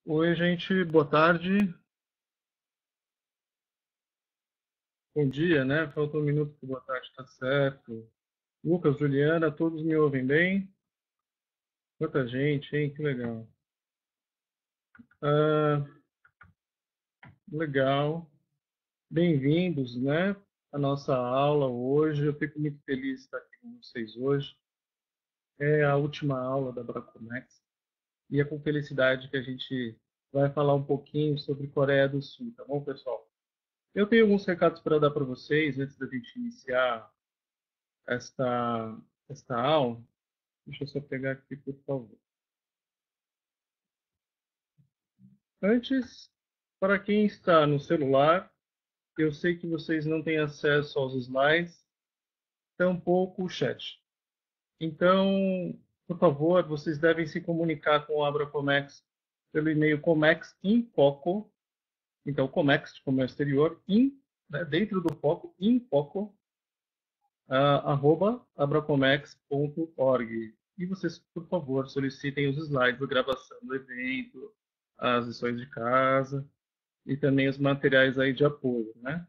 Oi, gente, boa tarde. Bom dia, né? Falta um minuto para boa tarde, tá certo. Lucas, Juliana, todos me ouvem bem? Quanta gente, hein? Que legal. Ah, legal. Bem-vindos, né? À nossa aula hoje. Eu fico muito feliz de estar aqui com vocês hoje. É a última aula da Bracomex e é com felicidade que a gente vai falar um pouquinho sobre Coreia do Sul, tá bom, pessoal? Eu tenho alguns recados para dar para vocês antes da gente iniciar esta, esta aula. Deixa eu só pegar aqui, por favor. Antes, para quem está no celular, eu sei que vocês não têm acesso aos slides, tampouco o chat. Então, por favor, vocês devem se comunicar com o Abracomex pelo e-mail comexinfoco. Então, comex, de comércio exterior, né, dentro do foco, infoco, abracomex.org. E vocês, por favor, solicitem os slides da gravação do evento, as lições de casa e também os materiais aí de apoio, né?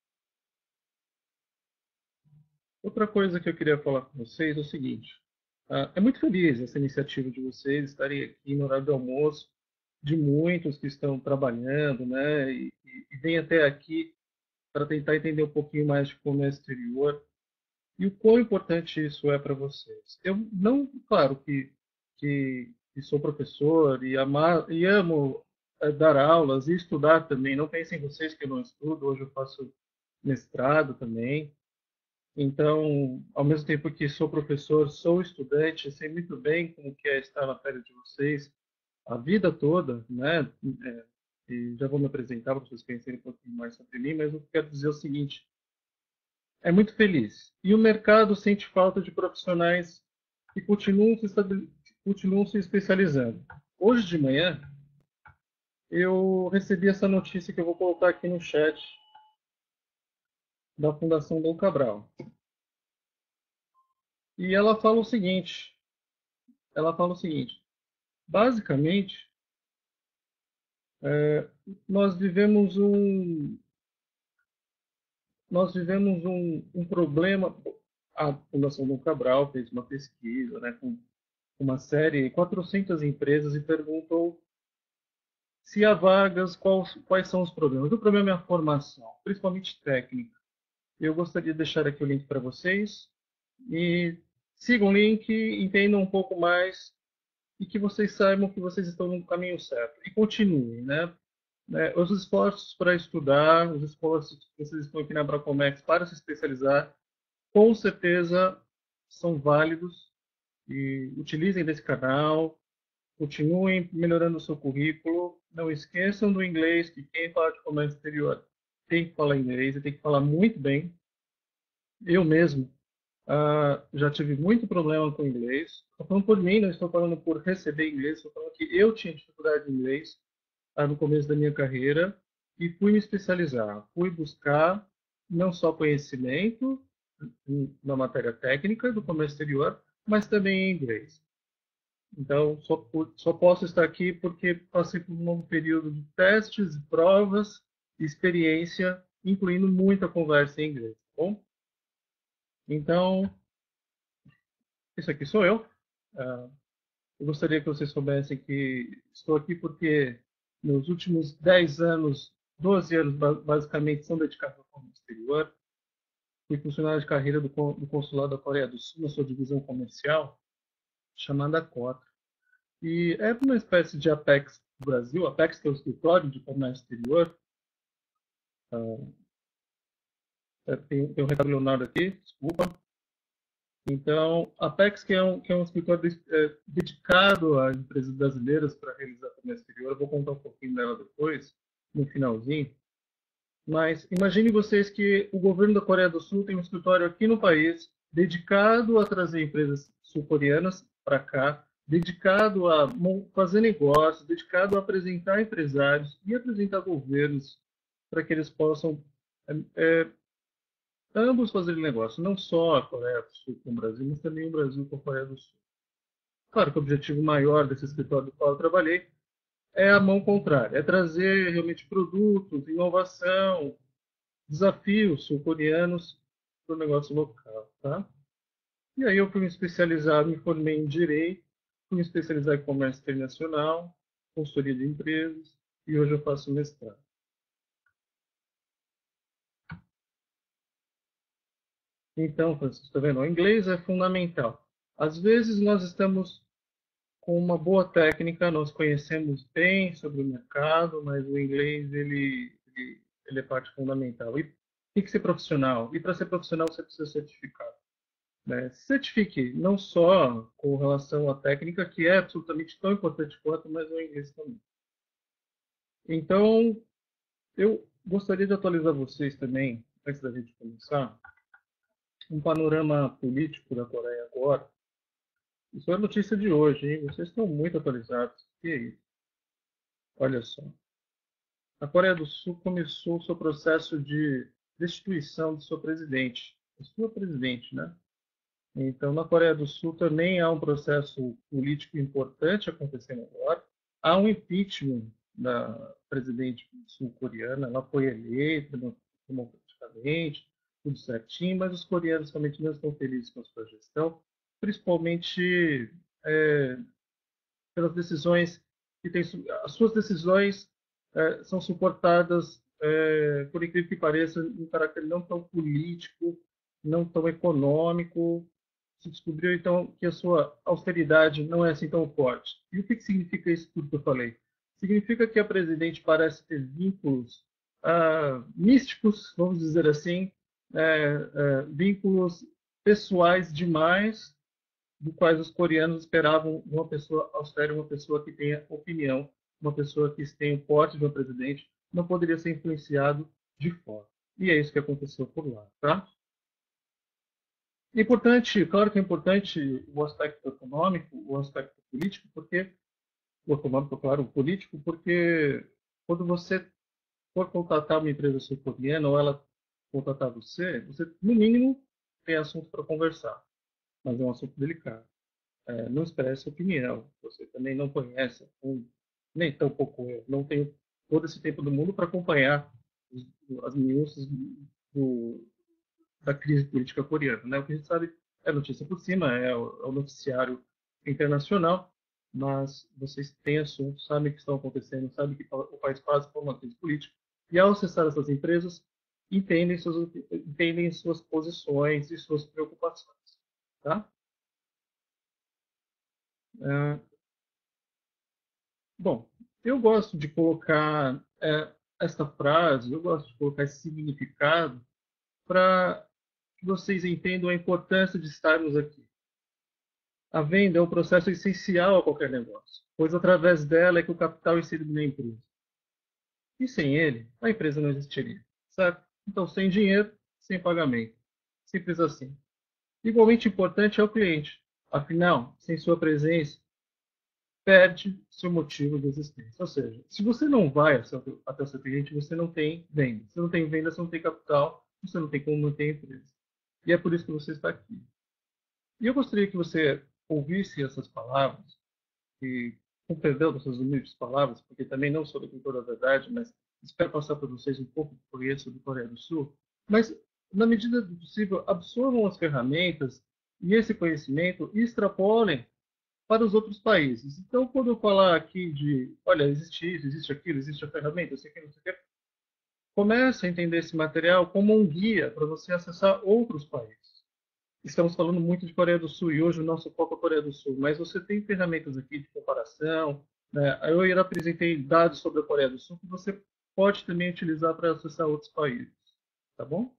Outra coisa que eu queria falar com vocês é o seguinte: é muito feliz essa iniciativa de vocês estarem aqui no horário do almoço, de muitos que estão trabalhando, né? E vêm até aqui para tentar entender um pouquinho mais de comércio exterior e o quão importante isso é para vocês. Eu não, claro que sou professor e amo dar aulas e estudar também. Não pensem vocês que eu não estudo. Hoje eu faço mestrado também. Então, ao mesmo tempo que sou professor, sou estudante, sei muito bem como que é estar na pele de vocês a vida toda, né? E já vou me apresentar para vocês conhecerem um pouquinho mais sobre mim, mas eu quero dizer o seguinte: é muito feliz. E o mercado sente falta de profissionais que continuam se especializando. Hoje de manhã, eu recebi essa notícia que eu vou colocar aqui no chat da Fundação Dom Cabral. E ela fala o seguinte, basicamente, é, nós vivemos um, um problema. A Fundação Dom Cabral fez uma pesquisa, né, com uma série, 400 empresas, e perguntou se há vagas, quais são os problemas. O problema é a formação, principalmente técnica. Eu gostaria de deixar aqui o link para vocês e sigam o link, entendam um pouco mais e que vocês saibam que vocês estão no caminho certo. E continuem, né? Os esforços para estudar, os esforços que vocês estão aqui na Bracomex para se especializar, com certeza são válidos e utilizem desse canal, continuem melhorando o seu currículo. Não esqueçam do inglês, que quem fala de comércio exterior tem que falar inglês e tem que falar muito bem. Eu mesmo já tive muito problema com inglês. Estou falando por mim, não estou falando por receber inglês, estou falando que eu tinha dificuldade em inglês no começo da minha carreira e fui me especializar. Fui buscar não só conhecimento na matéria técnica do comércio exterior, mas também em inglês. Então, só posso estar aqui porque passei por um longo período de testes, provas, experiência, incluindo muita conversa em inglês. Tá bom? Então, isso aqui sou eu. Ah, eu gostaria que vocês soubessem que estou aqui porque meus últimos 10 anos, 12 anos basicamente, são dedicados ao comércio exterior. Fui funcionário de carreira do Consulado da Coreia do Sul, na sua divisão comercial, chamada COTA. E é uma espécie de Apex do Brasil, Apex que é o escritório de comércio exterior. Tem um recado do Leonardo aqui, desculpa. Então, a Apex, que é um escritório dedicado a empresas brasileiras para realizar comércio exterior, eu vou contar um pouquinho dela depois, no finalzinho. Mas imagine vocês que o governo da Coreia do Sul tem um escritório aqui no país dedicado a trazer empresas sul-coreanas para cá, dedicado a fazer negócios, dedicado a apresentar empresários e apresentar governos para que eles possam é, ambos fazerem negócio, não só a Coreia do Sul com o Brasil, mas também o Brasil com a Coreia do Sul. Claro que o objetivo maior desse escritório do qual eu trabalhei é a mão contrária, é trazer realmente produtos, inovação, desafios sul-coreanos para o negócio local, tá? E aí eu fui me especializar, me formei em Direito, fui me especializar em Comércio Internacional, consultoria de empresas, e hoje eu faço mestrado. Então, Francisco, está vendo? O inglês é fundamental. Às vezes nós estamos com uma boa técnica, nós conhecemos bem sobre o mercado, mas o inglês ele é parte fundamental. E tem que ser profissional. E para ser profissional você precisa certificar. Né? Se certifique não só com relação à técnica, que é absolutamente tão importante quanto, mas o inglês também. Então, eu gostaria de atualizar vocês também, antes da gente começar, um panorama político da Coreia agora. Isso é a notícia de hoje, hein? Vocês estão muito atualizados. Que é isso? Olha só. A Coreia do Sul começou o seu processo de destituição de seu presidente. A sua presidente, né? Então, na Coreia do Sul também há um processo político importante acontecendo agora. Há um impeachment da presidente sul-coreana. Ela foi eleita democraticamente, tudo certinho, mas os coreanos realmente não estão felizes com a sua gestão, principalmente é, pelas decisões que tem, as suas decisões são suportadas, por incrível que pareça, em caráter não tão político, não tão econômico. Se descobriu então que a sua austeridade não é assim tão forte. E o que significa isso tudo que eu falei? Significa que a presidente parece ter vínculos místicos, vamos dizer assim, vínculos pessoais demais, do quais os coreanos esperavam uma pessoa austera, uma pessoa que tenha opinião, uma pessoa que tenha o porte de um presidente, não poderia ser influenciado de fora. E é isso que aconteceu por lá, tá? É importante, claro que é importante o aspecto econômico, o aspecto político, porque o econômico, claro, o político, porque quando você for contratar uma empresa sul-coreana ou ela contratar você, você no mínimo tem assunto para conversar, mas é um assunto delicado. Não expressa opinião. Você também não conhece, nem tão pouco eu. Não tenho todo esse tempo do mundo para acompanhar as nuances da crise política coreana. Né? O que a gente sabe é notícia por cima, é o noticiário internacional, mas vocês têm assuntos, sabem o que estão acontecendo, sabem que o país passa por uma crise política, e ao acessar essas empresas, entendem suas posições e suas preocupações. Tá? É, Bom, eu gosto de colocar esta frase, eu gosto de colocar esse significado para que vocês entendam a importância de estarmos aqui. A venda é um processo essencial a qualquer negócio, pois através dela é que o capital é inserido na empresa. E sem ele, a empresa não existiria, certo? Então, sem dinheiro, sem pagamento. Simples assim. Igualmente importante é o cliente. Afinal, sem sua presença, perde seu motivo de existência. Ou seja, se você não vai até o seu cliente, você não tem venda. Se não tem venda, você não tem capital, você não tem como manter a empresa. E é por isso que você está aqui. E eu gostaria que você ouvisse essas palavras, e com perdão dessas humildes palavras, porque também não sou detentor da verdade, mas espero passar para vocês um pouco que conheço do Coreia do Sul. Mas, na medida do possível, absorvam as ferramentas e esse conhecimento e extrapolem para os outros países. Então, quando eu falar aqui de, olha, existe isso, existe aquilo, existe a ferramenta, isso aqui, não sei o quê, comece a entender esse material como um guia para você acessar outros países. Estamos falando muito de Coreia do Sul e hoje o nosso foco é a Coreia do Sul, mas você tem ferramentas aqui de comparação. Né? Eu apresentei dados sobre a Coreia do Sul que você pode também utilizar para acessar outros países. Tá bom?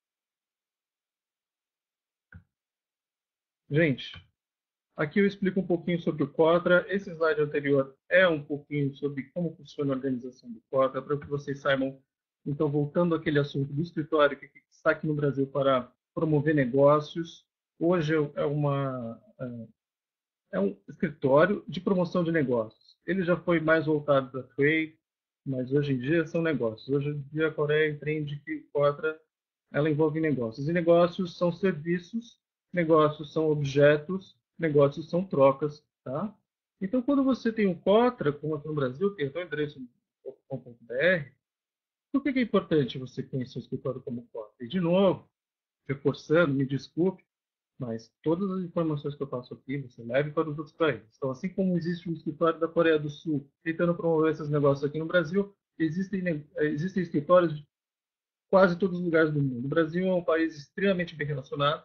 Gente, aqui eu explico um pouquinho sobre o Quadra. Esse slide anterior é um pouquinho sobre como funciona a organização do Quadra, para que vocês saibam. Então, voltando àquele assunto do escritório que está aqui no Brasil para promover negócios, hoje é um escritório de promoção de negócios. Ele já foi mais voltado para trade, mas hoje em dia são negócios. Hoje em dia a Coreia entende que o Quadra ela envolve negócios. E negócios são serviços, negócios são objetos, negócios são trocas, tá? Então, quando você tem um COTRA, como aqui no Brasil, tem até o endereço .com.br, por que é importante você conhecer o escritório como COTRA? E, de novo, reforçando, me desculpe, mas todas as informações que eu passo aqui, você leve para os outros países. Então, assim como existe um escritório da Coreia do Sul tentando promover esses negócios aqui no Brasil, existem escritórios de quase todos os lugares do mundo. O Brasil é um país extremamente bem relacionado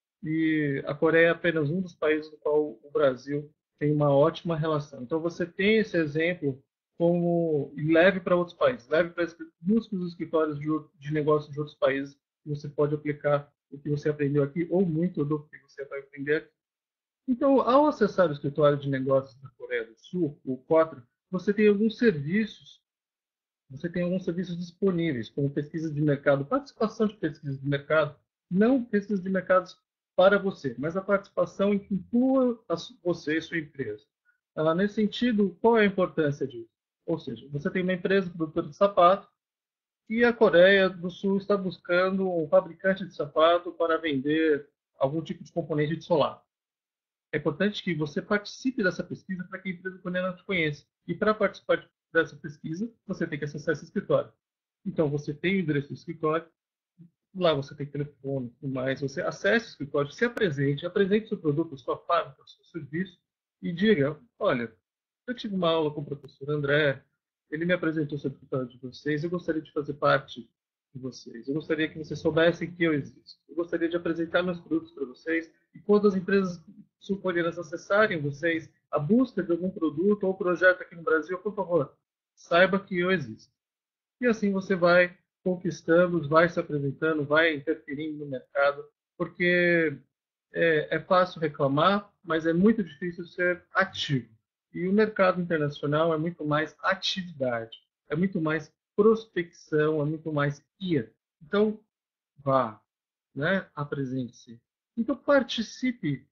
e a Coreia é apenas um dos países no qual o Brasil tem uma ótima relação. Então, você tem esse exemplo como e leve para outros países, leve para busque os escritórios de negócios de outros países que você pode aplicar o que você aprendeu aqui ou muito do que você vai aprender aqui. Então, ao acessar o escritório de negócios da Coreia do Sul, o COTRA, você tem alguns serviços, você tem alguns serviços disponíveis, como pesquisa de mercado, participação de pesquisa de mercado, não pesquisa de mercados para você, mas a participação em que inclua você e sua empresa. Nesse sentido, qual é a importância disso? Ou seja, você tem uma empresa produtora de sapato e a Coreia do Sul está buscando um fabricante de sapato para vender algum tipo de componente de solar. É importante que você participe dessa pesquisa para que a empresa coreana te conheça. E para participar dessa pesquisa, você tem que acessar esse escritório. Então, você tem o endereço do escritório, lá você tem telefone, tudo mais. Você acesse o escritório, se apresente seu produto, sua fábrica, seu serviço e diga: olha, eu tive uma aula com o professor André, ele me apresentou sobre o escritório de vocês, eu gostaria de fazer parte de vocês. Eu gostaria que vocês soubessem que eu existo. Eu gostaria de apresentar meus produtos para vocês. E quando as empresas sul-coreanas acessarem vocês, a busca de algum produto ou projeto aqui no Brasil, por favor, saiba que eu existo. E assim você vai conquistando, vai se apresentando, vai interferindo no mercado, porque é fácil reclamar, mas é muito difícil ser ativo. E o mercado internacional é muito mais atividade, é muito mais prospecção, é muito mais ir. Então, vá, né? Apresente-se. Então, participe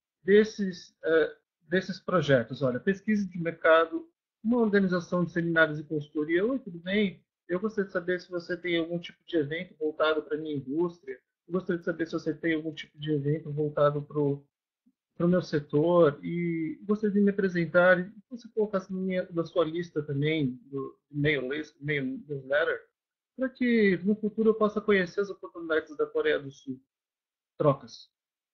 desses projetos. Olha, pesquisa de mercado, uma organização de seminários e consultoria. Oi, tudo bem? Eu gostaria de saber se você tem algum tipo de evento voltado para a minha indústria. Eu gostaria de saber se você tem algum tipo de evento voltado para o meu setor e gostaria de me apresentar e você colocasse na sua lista também do e-mail list, e-mail newsletter, para que no futuro eu possa conhecer as oportunidades da Coreia do Sul. Trocas.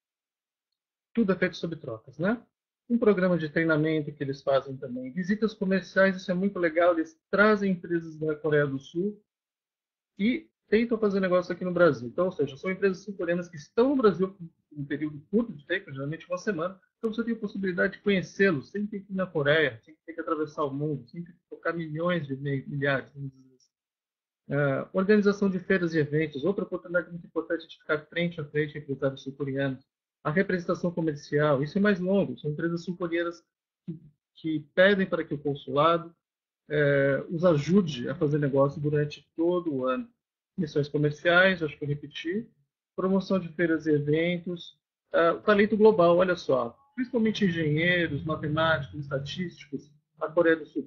Tudo é feito sobre trocas, né? Um programa de treinamento que eles fazem também. Visitas comerciais, isso é muito legal. Eles trazem empresas da Coreia do Sul e tentam fazer negócio aqui no Brasil. Então, ou seja, são empresas sul-coreanas que estão no Brasil por um período curto de tempo, geralmente uma semana. Então, você tem a possibilidade de conhecê-los sem ter que ir na Coreia, sem ter que atravessar o mundo, sem ter que tocar milhões de milhares, vamos dizer assim. Organização de feiras e eventos, outra oportunidade muito importante de ficar frente a frente a empresários sul-coreanos. A representação comercial, isso é mais longo, são empresas sul-coreanas que pedem para que o consulado os ajude a fazer negócio durante todo o ano. Missões comerciais, acho que eu repeti, promoção de feiras e eventos, o talento global, olha só, principalmente engenheiros, matemáticos, estatísticos, a Coreia do Sul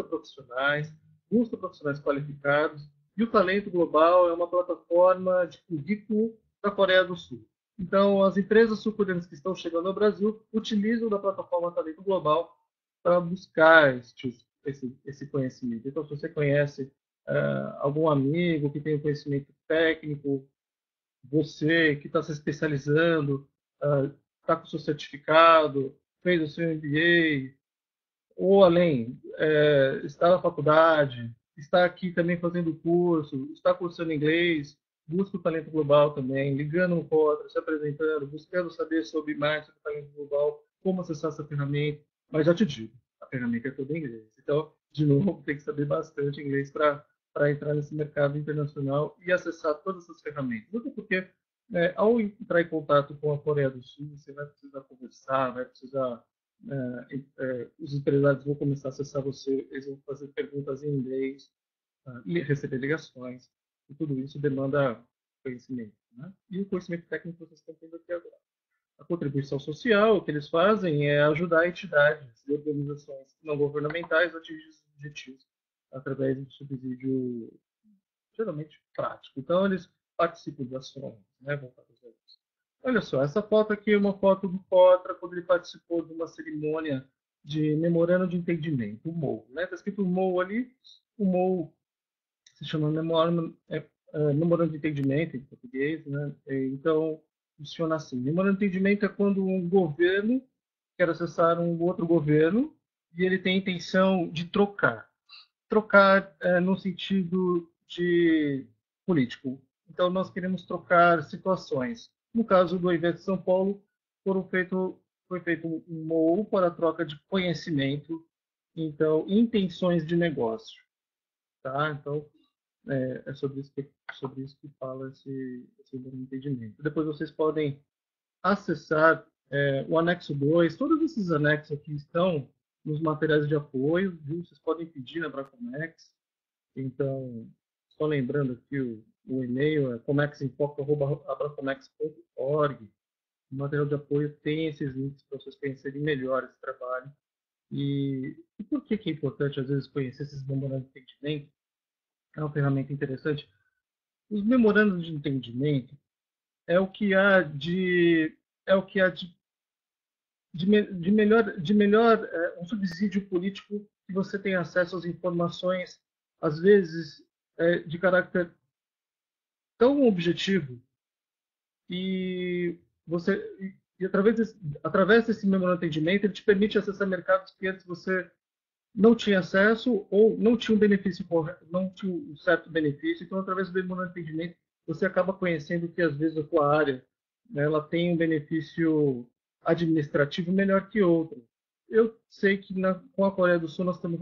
busca profissionais qualificados, e o Talento Global é uma plataforma de currículo da Coreia do Sul. Então, as empresas sul-coreanas que estão chegando ao Brasil utilizam da plataforma Talento Global para buscar esse conhecimento. Então, se você conhece algum amigo que tem um conhecimento técnico, você que está se especializando, está com o seu certificado, fez o seu MBA, ou além, está na faculdade, está aqui também fazendo curso, está cursando inglês, busca o talento global também, ligando um COTRA, se apresentando, buscando saber sobre mais sobre o talento global, como acessar essa ferramenta. Mas já te digo, a ferramenta é toda em inglês. Então, de novo, tem que saber bastante inglês para entrar nesse mercado internacional e acessar todas essas ferramentas. Até porque, ao entrar em contato com a Coreia do Sul, você vai precisar conversar, vai precisar os empresários vão começar a acessar você, eles vão fazer perguntas em inglês, receber ligações, e tudo isso demanda conhecimento. Né? E o conhecimento técnico que vocês estão tendo aqui agora. A contribuição social, o que eles fazem é ajudar entidades e organizações não governamentais a atingir esses objetivos através de subsídio geralmente prático. Então, eles participam de ações, né, voltadas a isso. Olha só, essa foto aqui é uma foto do Cotra, quando ele participou de uma cerimônia de memorando de entendimento, o MOU. Está escrito MOU ali, o MOU se chama memorando de entendimento em português, né? Então, funciona assim. Memorando de entendimento é quando um governo quer acessar um outro governo e ele tem a intenção de trocar. Trocar no sentido de político. Então, nós queremos trocar situações. No caso do Ivete São Paulo, foi feito um MOU para a troca de conhecimento, então, intenções de negócio. Tá? Então, é sobre isso que fala esse entendimento. Depois vocês podem acessar o anexo 2. Todos esses anexos aqui estão nos materiais de apoio, viu? Vocês podem pedir na Bracomex. Então, só lembrando aqui, o e-mail é comexinfoco.abracomex.org. O material de apoio tem esses links para vocês conhecerem melhor esse trabalho. E por que é importante, às vezes, conhecer esses memorandos de entendimento? É uma ferramenta interessante. Os memorandos de entendimento é o que há de melhor um subsídio político que você tem acesso às informações, às vezes de caráter tão objetivo e você e através desse memorando de entendimento ele te permite acessar mercados que antes você não tinha acesso ou não tinha um benefício correto, não tinha um certo benefício. Então, através do memorando de entendimento, você acaba conhecendo que, às vezes, a tua área, né, ela tem um benefício administrativo melhor que outra. Eu sei que com a Coreia do Sul nós temos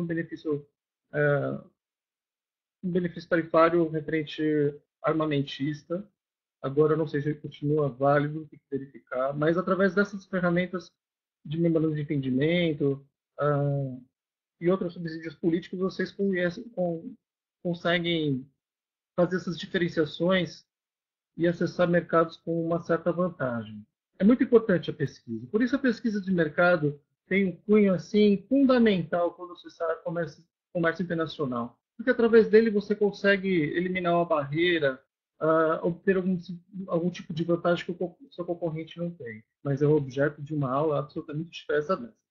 um benefício tarifário referente armamentista. Agora, eu não sei se ele continua válido, tem que verificar, mas através dessas ferramentas de memorando de entendimento, e outros subsídios políticos, vocês conseguem fazer essas diferenciações e acessar mercados com uma certa vantagem. É muito importante a pesquisa. Por isso a pesquisa de mercado tem um cunho assim fundamental quando você está comércio internacional, porque através dele você consegue eliminar uma barreira, obter algum tipo de vantagem que o seu concorrente não tem. Mas é o objeto de uma aula absolutamente diversa dessa.